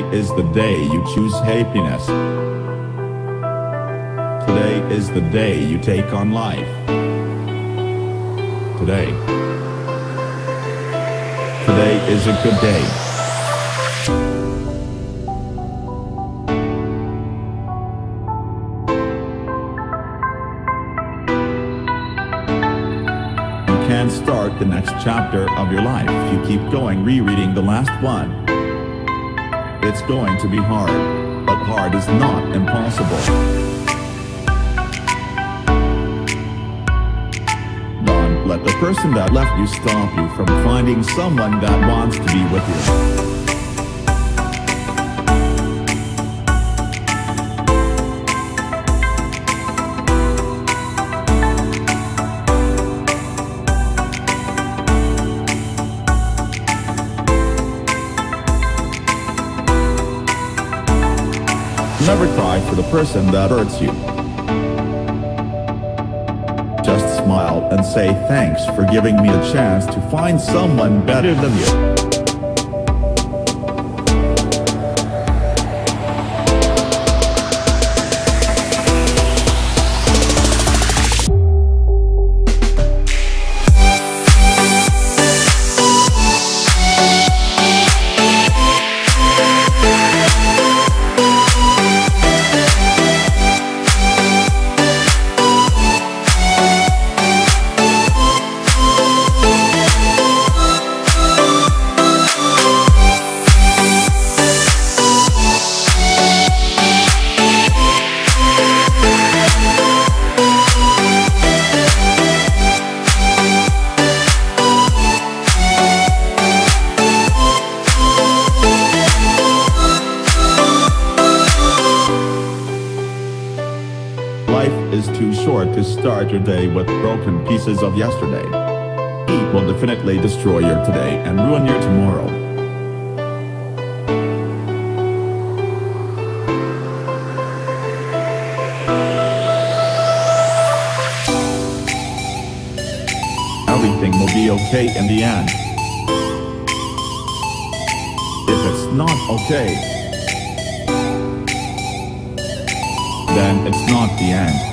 is the day you choose happiness. Today is the day you take on life. Today is a good day. You can't start the next chapter of your life if you keep going rereading the last one. It's going to be hard, but hard is not impossible. Don't let the person that left you stop you from finding someone that wants to be with you. Never cry for the person that hurts you. Just smile and say thanks for giving me a chance to find someone better than you. Life is too short to start your day with broken pieces of yesterday. It will definitely destroy your today and ruin your tomorrow. Everything will be okay in the end. If it's not okay, then it's not the end.